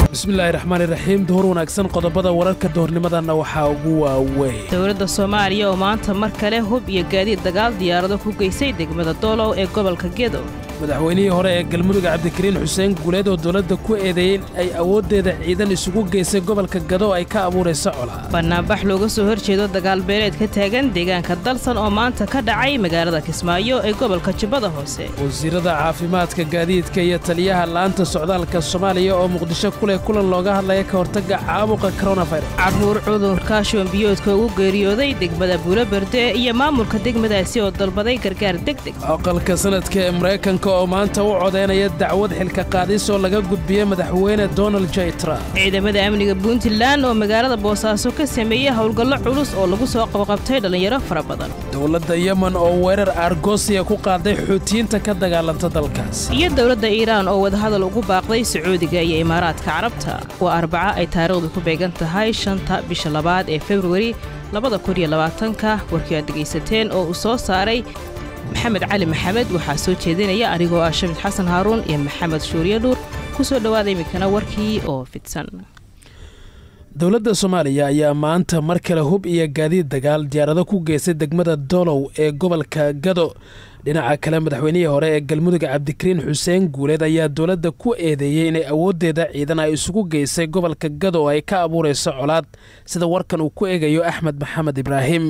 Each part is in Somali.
بسم الله الرحمن الرحيم دهور wanaagsan qodobada wararka doornimadana waxa ugu waaweyn dawladda Soomaaliya oo maanta mar kale hub iyo gaadiid dagaal diyaarado ku geysay degmada Doolow ee gobolka Gedo madaxweynihii hore ee galmudug Cabdikariin Xuseen Guuleed oo dawladda ku eedeeyay ay awoodeeda ciidan isugu geysay gobolka Gedo ay ka abuurayso colaad barnaamij looga soo horjeedo dagaal beeleed ka taagan deegaanka dalsan oo maanta ka dhacay magaalada Kismaayo ee gobolka Jubbada Hoose wasiirada caafimaadka gaadiidka iyo taliyaha laanta socdaalka Soomaaliya oo Muqdisho kulan looga hadlaya ka hortagga caabuqa coronavirus caruur cudurka shubanbiyoodka ugu geeriyooday degmada Buulaberde iyo maamulka degmadaasi oo dalbaday gargaar degdeg aqalka sanadka ee Mareykanka oo maanta u codeynaya dacwad xilka qaadis oo laga gudbiyay madaxweyne Donald J. Trump ciidamada amniga Puntland oo magaalada Boosaaso ka sameeyay howlgallo culus oo lagu soo qabqabtay dhalinyaro fara badan dawladda Yemen oo weerar argosiya ku qaaday xuutiyiinta ka dagaalanta dalkaas iyo dawladda Iiraan oo wadahadal ugu baaqday Sacuudiga iyo Imaaraadka waa arbaca ay taariikhdu ku beegan tahay 5 bisha 2 ee February 2020 warkii aad dhageysateen oo uu soo saaray Maxamed Cali Maxamed waxa soo jeedinaya anigoo ah Shamid Xasan Haruun iyo Maxamed Shuuriye Nuur ku soo dhawaaday midkana warkii oo fidsan dawladda Soomaaliya ayaa maanta mar kale hub iyo gaadiid dagaal diyaarado ku geysay degmada Doolow ee gobolka Gedo dhinaca kale madaxweynihii hore ee galmudug Cabdikariin Xuseen Guuleed ayaa dawladda ku eedeeyay inay awoodeeda ciidan ay isugu geysay gobolka Gedo ay ka abuurayso colaad sida warkan uu ku eegayo Axmed Maxamed Ibraahim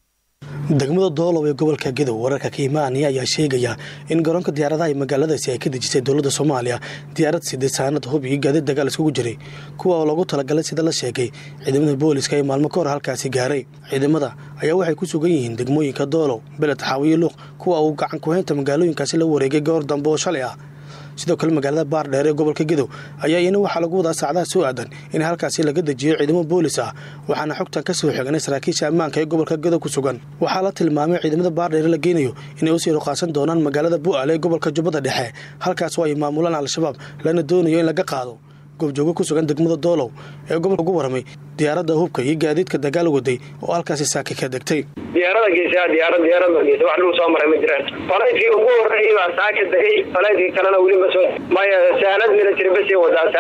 degmada Doolow ee gobolka Gedo wararka ka imaanaya ayaa sheegaya in garoonka diyaaradaha ee magaaladaasi ay ka dejisay dawladda Soomaaliya diyaarad sideesaanad hub iyo gaadiid dagaal isugu jiray kuwa oo lagu talagalay sida la sheegay ciidamada booliska ee maalmo ka hor halkaasi gaaray ciidamada ayaa waxay ku sugan yihiin degmooyinka Doolow Beled Xaawiye Luuq kuwa uu gacan ku haynta magaalooyinkaasi la wareegay goor dambe oo shalay ah sidoo kale magaalada Baardheer ee gobolka Gedo ayaa iyana waxa lagu wadaa saacadaha soo aadan in halkaasi laga dejiyo ciidamo boolis ah waxaana xogtan ka soo xignay saraakiisha ammaanka ee gobolka Gedo ku sugan waxa la tilmaamay ciidamada Baardheer la geenayo inay u sii roqaasan doonaan magaalada Bu'aale ee gobolka Jubbada Dhexe halkaas oo ay maamulaan al-shabaab lana doonayo in laga qaado goobjooga ku sugan degmada Doolow ee gobolka ugu waramay diyaaradda hubka iyo gaadiidka dagaal waday oo halkaasi saaki ka degtay diyaaradda geesa wax lagu soo maray ma jiraan falaydkii ugu horeeyay baa saaki degay falaydkii kalena weli ma soo maya saanad military basi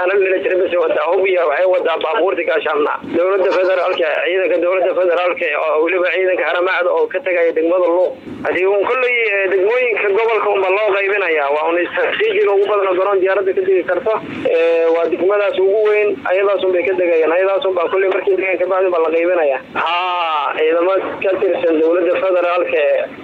wada hubiya waxay wadaa baabuurta gaashaamna dawladda federaalka ciidanka dawladda federaalka oo weliba ciidanka haramacda oo ka tagay degmada Luuq hadii uu kulli degmooyinka gobolka uma loo qaybinaya waa un istaraatiijiga ugu badan garoon diyaaradda ka degi karto waa degmadaas ugu weyn ayadaas bay ka degayaan ayadaas baa kulli markii deegaanka bacdi baa la qaybinaya ciidamada ka tirsan dawladda federaalka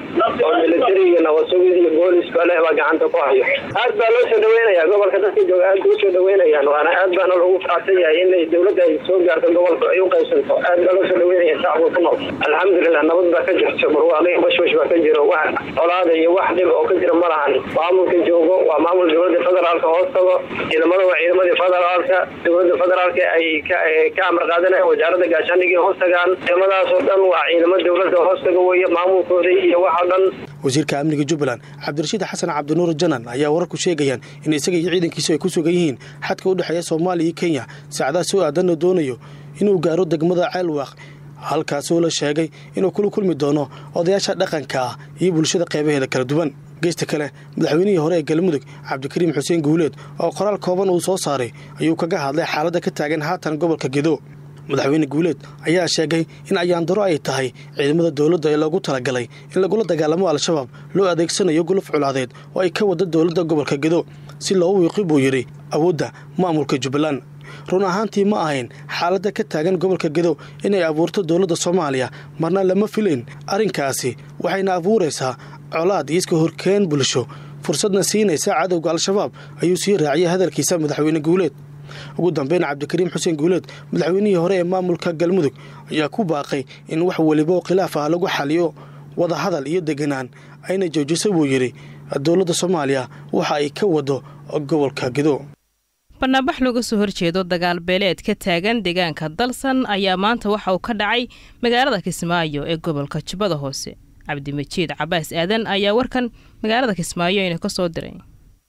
oo militariga nabadsugiid iyo booliska leh baa gacanta ku hayo aad baa loo soo dhaweynaya gobolka dadka jooga aad u soo dhaweynayaan waana aad baa loogu faraxsan yahay in dawladda ay soo gaarto gobolka ay u qaybsanto aad baa loo soo dhaweynaya shacabka ku nool alxamdulillah nabad baa ka jirto barwaaqo bashbash baa ka jiro wax colaad iyo wax dhib oo ka jira malahan maamulka joogo waa maamul dawladda federaalka hoos tago ciidamada waa ciidamadii federaalka dawladda federaalka ay ka amar qaadanayaan wasaaradda gaashaandhigii hoos tagaan ciidamadaas oo dhan waa ciidamada dawladda hoos tago weeye maamulkooda iyo waxa dhan wasiirka amniga Jubbaland Cabdirashiid Xasan Cabdinuur Janan ayaa wararku sheegayaan in isaga iyo ciidankiisu ay ku sugan yihiin xadka u dhaxeeya Soomaaliya iyo Kenya saacadaha soo aadan doonayo inuu gaaro degmada Ceelwaaq halkaas oo la sheegay inuu kula kulmi doono odayaasha dhaqanka iyo bulshada qaybaheeda kala duwan geesta kale madaxweynihii hore ee galmudug Cabdikariin Xuseen Guuleed oo qoraal kooban uu soo saaray ayuu kaga hadlay xaaladda ka taagan haatan gobolka Gedo madaxweyne Guuleed ayaa sheegay in ayaandaro ay tahay ciidamada dawladda ee lagu talagalay in lagula dagaalamo al-shabaab loo adeegsanayo guluf culaadeed oo ay ka wada dawladda gobolka Gedo si loo wiiqo buu yiri awoodda maamulka Jubbaland run ahaantii ma ahayn xaaladda ka taagan gobolka Gedo inay abuurto dawladda Soomaaliya marna lama filayn arrinkaasi waxayna abuuraysaa colaad iska horkeen bulsho fursadna siinaysa cadawga al-shabaab ayuu sii raaciyay hadalkiisa madaxweyne Guuleed ugu dambeyn Cabdikariin Xuseen Guuleed madaxweynihii hore ee maamulka galmudug ayaa ku baaqay in wax waliba khilaaf ah lagu xaliyo wada hadal iyo deganaan ayna joojiso buu yiri dawladda Soomaaliya waxa ay ka wado gobolka Gedo barnaamij looga soo horjeedo dagaal beeleed ka taagan deegaanka dalsan ayaa maanta waxa uu ka dhacay magaalada Kismaayo ee gobolka Jubbada Hoose Cabdimajiid Cabaas Aadan ayaa warkan magaalada Kismaayo inuu ka soo diray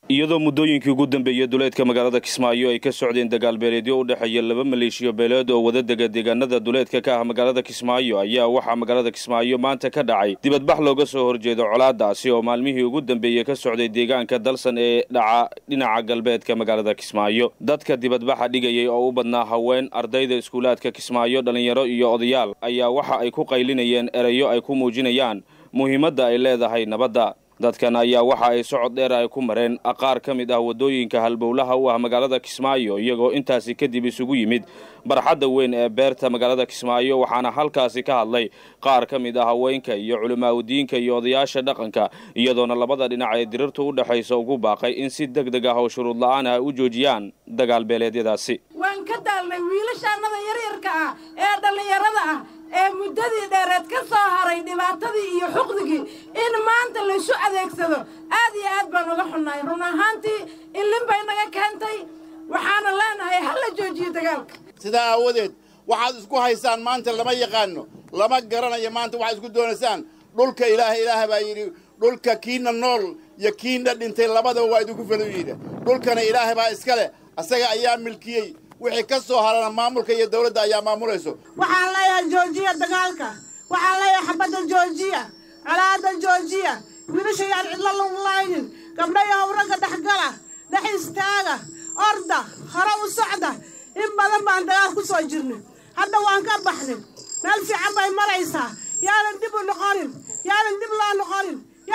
iyadoo muddooyinkii ugu dambeeyay duleedka magaalada Kismaayo ay ka socdeen dagaal beeleedyo u dhaxeeya laba maleeshiyo beeleed oo wada deegaanada duleedka ka ah magaalada Kismaayo ayaa waxa magaalada Kismaayo maanta ka dhacay dibadbax looga soo horjeedo colaadaasi oo maalmihii ugu dambeeyay ka socday deegaanka dalsan ee dhaca dhinaca galbeedka magaalada Kismaayo dadka dibadbaxa dhigayay oo u badnaa haween ardayda iskuulaadka Kismaayo dhalinyaro iyo odayaal ayaa waxa ay ku qaylinayeen erayo ay ku muujinayaan muhiimadda ay leedahay nabadda dadkan ayaa waxa ay socod dheer ay ku mareen qaar ka mid ah wadooyinka halbowlaha u ah magaalada Kismaayo iyagoo intaasi kadib isugu yimid barxadda weyn ee beerta magaalada Kismaayo waxaana halkaasi ka hadlay qaar ka mid ah haweenka iyo culimaadiinka iyo odayaasha dhaqanka iyadoona labada dhinac ee dirirtu u dhaxayso ugu baaqay in si degdeg ah oo shuruud la'aan ah u joojiyaan dagaal beeleedyadaasi waan ka daalnay wiilashaanada yaryarka ah ee dhalinyarada ah ee muddadii dheereed ka soo haray dhibaatadii iyo xuquuqdii in maanta la isu adeegsado aad iyo aad baan uga xunnahay run ahaantii ilin bay naga keentay waxaana leenahay hal la joojiyo dagaalka sidaa aawadeed waxaad isku haysaan maanta lama yaqaano lama garanayo maanta waxaad isku doonaysaan dhulka ilaahay baa yidhi dhulka kiina nool iyo kiina dhintay labadaba waa idinku falo yidhi dhulkana ilaahay baa iska leh asaga ayaa milkiyey wixii ka soo harana maamulka iyo dawladda ayaa maamulayso waxaan leeyahay joojiya dagaalka waxaan leeyahay xabadda joojiya colaadda joojiya wiilasha yaan cidla lagu laaynin gabdhayo ragga dhexgala dhex istaaga orda hore u socda in badan baan dagaal ku soo jirnay hadda waan ka baxnay meel fiican bay maraysaa yaanan dib u noqonin yaanan dib loo noqonin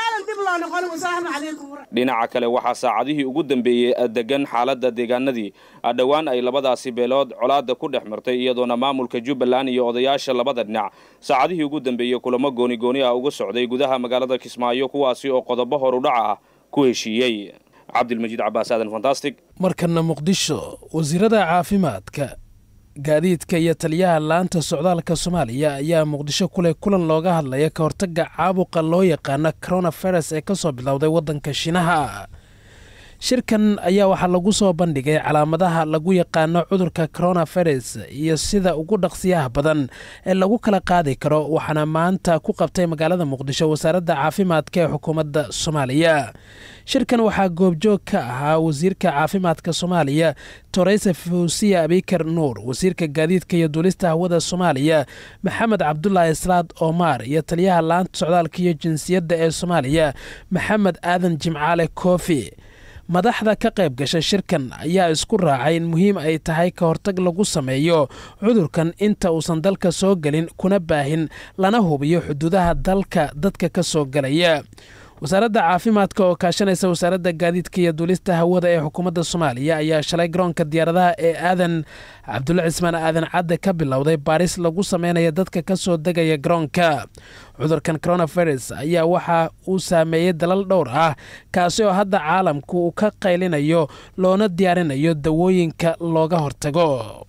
dhinaca kale waxaa saacadihii ugu dambeeyay degan xaaladda deegaanadii dhawaan ay labadaasi beelood colaada ku dhex martay iyadoona maamulka Jubbaland iyo odayaasha labada dhinac saacadihii ugu dambeeyay kulamo gooni ah uga socday gudaha magaalada Kismaayo kuwaasi oo qodobo hor u dhac ah ku heshiiyay Cabdilmajiid Cabbaas aadan fantastic markana Muqdisho wasiirada caafimaadka gaadiidka iyo taliyaha laanta socdaalka Soomaaliya ayaa Muqdisho kulan looga hadlaya ka hortagga caabuqa loo yaqaan coronavirus ee ka soo bilowday wadanka Shiinaha shirkan ayaa waxa lagu soo bandhigay calaamadaha lagu yaqaan cudurka coronavirus iyo sida ugu dhaqsiyaha badan ee lagu kala qaadi karo waxana maanta ku qabtay magaalada Muqdisho wasaaradda caafimaadka ee xukuumadda Soomaaliya shirkan waxaa goobjoog ka ahaa wasiirka caafimaadka Soomaaliya Toraysa Fawsiya Abikar Nuur wasiirka gaadiidka iyo duulista hawada Soomaaliya Maxamed Cabdullaahi Salaad Omar iyo taliyaha laanta socdaalka iyo jinsiyadda ee Soomaaliya Maxamed Aadan Jimcaale Koofi madaxda ka qayb gashay shirkan ayaa isku raacay in muhiim ay tahay ka hortag lagu sameeyo cudurkan inta uusan dalka soo galin kuna baahin lana hubiyo xuduudaha dalka dadka ka soo galaya wasaaradda caafimaadka oo kaashanaysa wasaaradda gaadiidka iyo duulista hawada ee xukuumadda Soomaaliya ayaa shalay garoonka diyaaradaha ee aadan Cabdulla Cismaan aadan cadde ka bilowday baaris lagu sameeyo dadka ka soo degaya garoonka cudurkan coronavirus ayaa waxa uu saameeyay dalal dhowr ah kaasi oo hadda caalamku uu ka qaylinayo loona diyaarinayo dawooyinka looga hortago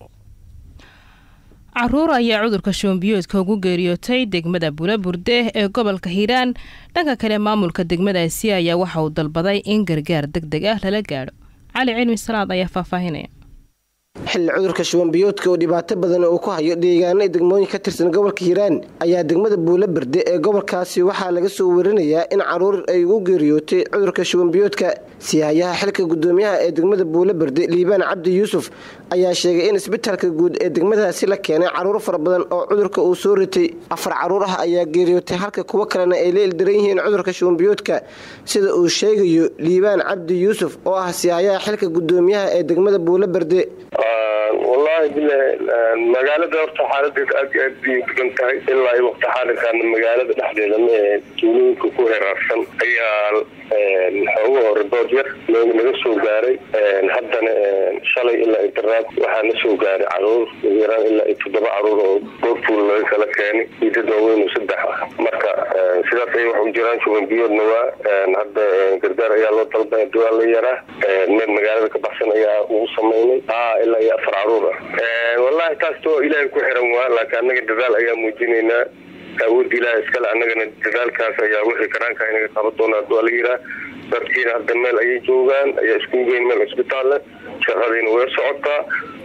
caruur ayaa cudurka shoombiyoodka ugu geeriyootay degmada Bulaburde ee gobolka Hiiraan dhanka kale maamulka degmadaasi ayaa waxa uu dalbaday in gargaar degdeg ah lala gaadho cali cilmi salaad ayaa faahfaahinaya xilli cudurka shubanbiyoodka oo dhibaato badan uu ku hayo deegaanada degmooyin ka tirsan gobolka Hiiraan ayaa degmada Bulaburde ee gobolkaasi waxaa laga soo warinayaa in caruur ay ugu geeriyootay cudurka shubanbiyoodka siyahayaha xilka gudoomiyaha ee degmada Bulaburde Liibaan Cabdi Yuusuf ayaa sheegay in isbitaalka guud ee degmadaasi la keenay caruur fara badan oo cudurka uu soo ritay 4 caruur ah ayaa geeriyootay halka kuwa kalena ay leel daran yihiin cudurka shubanbiyoodka sida uu sheegayo Liibaan Cabdi Yuusuf oo ah siyahayaha xilka gudoomiyaha ee degmada Bulaburde والله magaalada horta xaaladda aad tahay ilaa waqti xaadirkan magaalada dhexdeeda tuulooyinka ku heerarsan ayaa xogo ribood yar laga soo gaaray haddana shalay ilaa intiraad waxaa la soo gaaray caruur yaraan ilaa 7 caruur oo goobtuul laga kala keenay dad waaweyn oo 3 marka sidaas ay wax u jiraan shubanbiyoodna waa hadda gargaar ayaa loo dalbay dawaa la yaraa meel magaalada ka baxsan ayaa ugu sameeyay ilaa 4 caruur والله تاستو إلى كحرم ولكن أنا جدال أيام مجنينا أود إلى إسكال أنا جدال كاس يا وحي كران كأني قبضونا دواليرا بس هذا المال أي جوجان أي سكوجين من الإسبيطال شغالين ويسعطا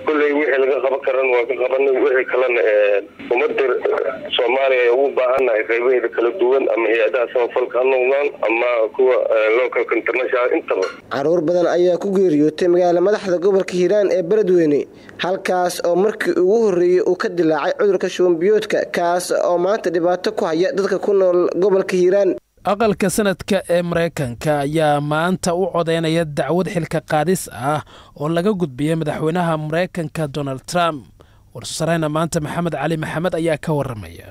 kulley wixii laga qaban karan waa ka qabanay wixii kalena ummadda Soomaaliya ay ugu baahannahay qaybaheeda kala duwan ama hay'adaha samafalka ha noqdaan ama kuwa local international intaba. Caruur badan ayaa ku geeriyootay magaalada madaxda gobolka Hiiraan ee Beledweyne halkaas oo markii ugu horeeyay uu ka dilaacay cudurka shuban biyoodka kaas oo maanta dhibaato ku haya dadka ku nool gobolka Hiiraan. aqalka sanadka ee Mareykanka ayaa maanta u codeynaya dacwad xilka qaadis ah oo laga gudbiyay madaxweynaha Mareykanka Donald Trump. warsarayna maanta Maxamed Cali Maxamed ayaa ka waramaya.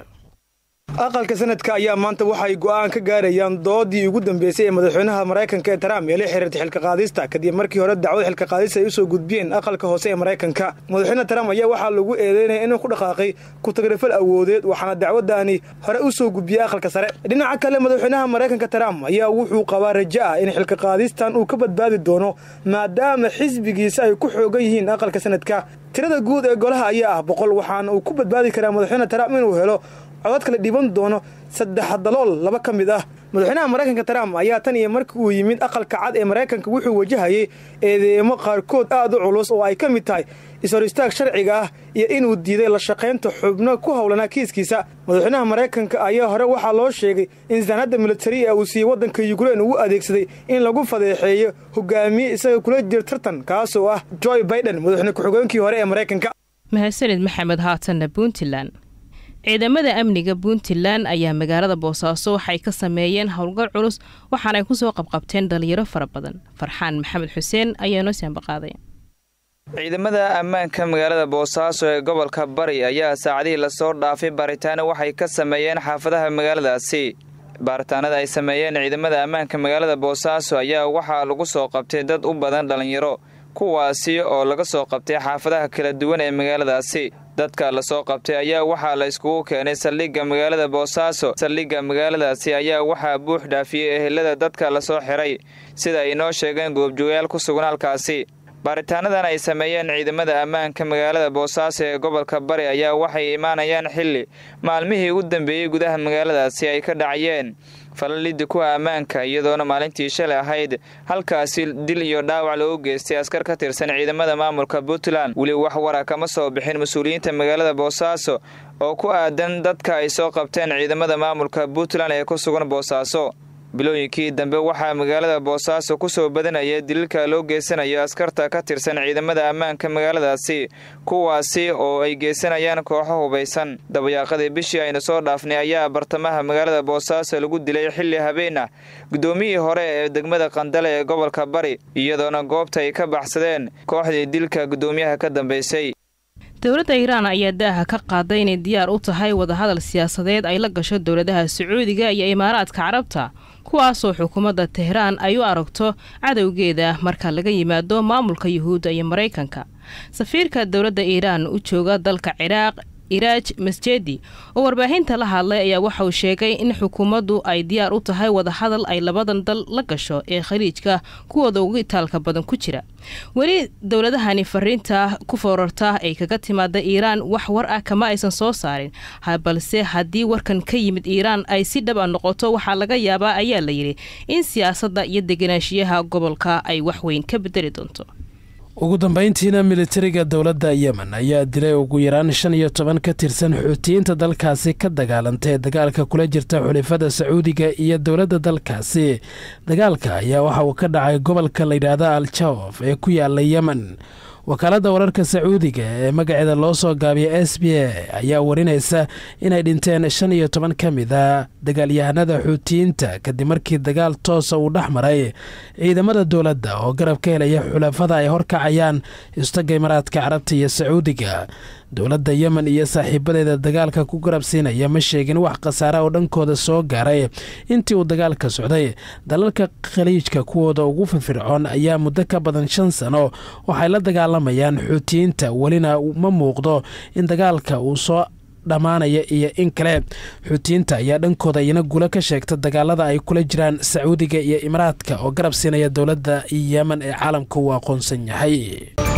aqalka sanadka ayaa maanta waxay go'aan ka gaarayaan doodii ugu dambeysay ee madaxweynaha Mareykanka Trump ee la xiriirtay xilka qaadista kadib markii hore dacwad xilka qaadis ay u soo gudbiyeen aqalka hoose ee Mareykanka. madaxweynaha Trump ayaa waxa lagu eedeynay inuu ku dhaqaaqay ku tagrifal awoodeed waxaana dacwadani hore u soo gudbiyay aqalka sare. dhinaca kale madaxweynaha Mareykanka Trump ayaa wuxuu qabaa rajo ah in xilka qaadistan uu ka badbaadi doono maadaama xisbigiisa ay ku xoogan yihiin aqalka sanadka. tirada guud ee golaha ayaa ah 100 waxaana uu ku badbaadi karaa madaxweynaha Trump inuu helo codad kala dhiban doono 3 dalool 2 ka mid ah. madaxweynaha Mareykanka Trump ayaa tan iyo markii uu yimid aqalka cad ee Mareykanka wuxuu wajahayay eedeemo qaarkood aad u culus oo ay ka mid tahay is-horistaag sharciga ah iyo inuu diiday la shaqaynta xubno ku howlana kiiskiisa. madaxweynaha Mareykanka ayaa hore waxaa loo sheegay in sanadda military ee uu sii wadanka Ukraine uu adeegsaday in lagu fadeexeeyo hogaamiye isaga kula jir tartan kaas oo ah Joe Biden madaxweyne ku-xigeenkii hore ee Mareykanka. mahadsanid Maxamed Haatan Puntland. ciidamada amniga Puntland ayaa magaalada Boosaaso waxay ka sameeyeen howlgal culus waxaana ay ku soo qabqabteen dhalinyaro fara badan. Farxaan Maxamed Xuseen ayaa noo soo baqaaday. ciidamada ammaanka magaalada Boosaaso ee gobolka Bari ayaa saacadii la soo dhaafay baaritaan waxay ka sameeyeen xaafadaha magaaladaasi. baaritaanada ay sameeyeen ciidamada ammaanka magaalada Boosaaso ayaa waxa lagu soo qabtay dad u badan dhalinyaro kuwaasi oo laga soo qabtay xaafadaha kala duwan ee magaaladaasi. dadka la soo qabtay ayaa waxa la isku keenay saldhigga magaalada Boosaaso. saldhigga magaaladaasi ayaa waxa buux dhaafiyay ehelada dadka la soo xiray sida ay noo sheegeen goobjoogayaal ku sugan halkaasi. baaritaanadan ay sameeyeen ciidamada ammaanka magaalada Boosaaso ee gobolka Bari ayaa waxay imaanayaan xilli maalmihii ugu dambeeyay gudaha magaaladaasi ay ka dhacayeen falalidii ku ammaanka iyadoona maalintii shalay ahayd halkaasi dil iyo dhaawac loo geystay askar ka tirsan ciidamada maamulka Puntland. wali wax wara kama soo bixin mas'uuliyiinta magaalada Boosaaso oo ku aadan dadka ay soo qabteen ciidamada maamulka Puntland ee ku sugan Boosaaso. bilooyinkii dambe waxaa magaalada Boosaaso ku soo badanayay dilka loo geysanayo askarta ka tirsan ciidamada ammaanka magaaladaasi kuwaasi oo ay geysanayaan kooxo hubeysan. dabayaaqadii bishii ayna soo dhaafnay ayaa bartamaha magaalada Boosaaso lagu dilay xilli habeen ah gudoomiyihii hore ee degmada Qandale ee gobolka Bari iyadoona goobta ay ka baxsadeen kooxdii dilka gudoomiyaha ka dambeysay. dowladda Iiraan ayaa daaha ka qaaday inay diyaar u tahay wadahadal siyaasadeed ay la gasho dowladaha Sacuudiga iyo Imaaraadka Carabta kuwaasoo xukuumadda Tehran ay u aragto cadawgeeda marka laga yimaado maamulka Yuhuudda iyo Mareykanka. safiirka dowladda Iiraan u jooga dalka Ciraaq Iraaj Masjedi oo warbaahinta la hadlay ayaa waxa uu sheegay in xukuumaddu ay diyaar u tahay wadahadal ay labadan dal la gasho ee khaliijka kuwooda ugu itaalka badan ku jira. weli dowladahani fariinta ku foorarta ay kaga timaada Iiraan wax war ah kama aysan soo saarin balse haddii warkan ka yimid Iiraan ay si dhab ah noqoto waxaa laga yaabaa ayaa la yiri in siyaasadda iyo deganaanshiyaha gobolka ay wax weyn ka bedeli doonto. ugu dambeyntiina militariga dowladda Yemen ayaa dilay ugu yaraan 15 ka tirsan xuutiyiinta dalkaasi ka dagaalantay dagaalka kula jirta xulafada Sacuudiga iyo dowladda dalkaasi. dagaalka ayaa waxa uu ka dhacay gobolka la yiraahdo Al-Jawf ee ku yaala Yemen. wakaaladda wararka Sacuudiga ee magaceeda loo soo gaabiyay SBA ayaa warinaysa inay dhinteen 15 ka mid ah dagaalyahanada xuutiyiinta kadib markii dagaal toos uu dhaxmaray ciidamada dowladda oo garab ka helaya xulafada ay horkacayaan istaga Imaaraadka Carabta iyo Sacuudiga. dowladda Yemen iyo saaxiibadeeda dagaalka ku garab siinaya ma sheegin wax khasaare oo dhankooda soo gaaray intii uu dagaalka socday. dalalka khaliijka kuwooda ugu firfircoon ayaa muddo ka badan 5 sano waxay la dagaalamayaan xuutiyiinta walina ma muuqdo in dagaalka uu soo dhamaanaya iyo in kale. xuutiyiinta ayaa dhankooda iyana guulo ka sheegta dagaalada ay kula jiraan Sacuudiga iyo Imaaraadka oo garab siinaya dowladda Yemen ee caalamka uu aqoonsan yahay.